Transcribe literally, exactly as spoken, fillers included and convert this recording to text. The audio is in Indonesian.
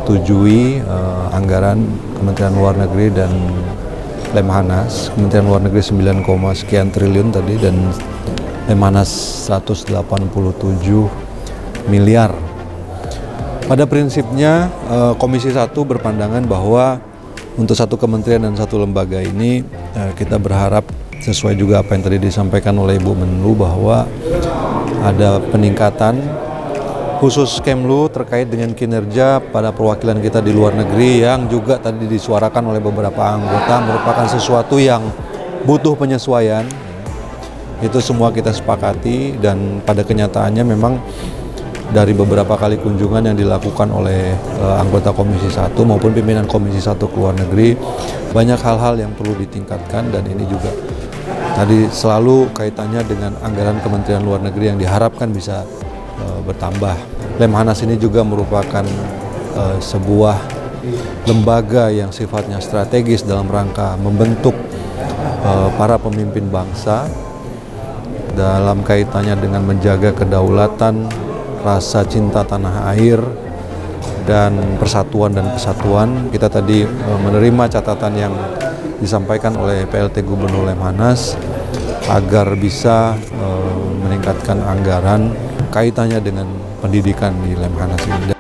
menyetujui uh, anggaran Kementerian Luar Negeri dan Lemhanas. Kementerian Luar Negeri sembilan, sekian triliun tadi dan Lemhanas seratus delapan puluh tujuh miliar. Pada prinsipnya uh, Komisi satu berpandangan bahwa untuk satu kementerian dan satu lembaga ini uh, kita berharap sesuai juga apa yang tadi disampaikan oleh Ibu Menlu bahwa ada peningkatan khusus Kemlu terkait dengan kinerja pada perwakilan kita di luar negeri yang juga tadi disuarakan oleh beberapa anggota merupakan sesuatu yang butuh penyesuaian. Itu semua kita sepakati dan pada kenyataannya memang dari beberapa kali kunjungan yang dilakukan oleh uh, anggota Komisi satu maupun pimpinan Komisi satu ke luar negeri, banyak hal-hal yang perlu ditingkatkan dan ini juga tadi selalu kaitannya dengan anggaran Kementerian Luar Negeri yang diharapkan bisa uh, bertambah. Lemhanas ini juga merupakan uh, sebuah lembaga yang sifatnya strategis dalam rangka membentuk uh, para pemimpin bangsa dalam kaitannya dengan menjaga kedaulatan, rasa cinta tanah air, dan persatuan dan kesatuan. Kita tadi uh, menerima catatan yang disampaikan oleh P L T Gubernur Lemhanas agar bisa uh, meningkatkan anggaran kaitannya dengan pendidikan di Lemhanas ini.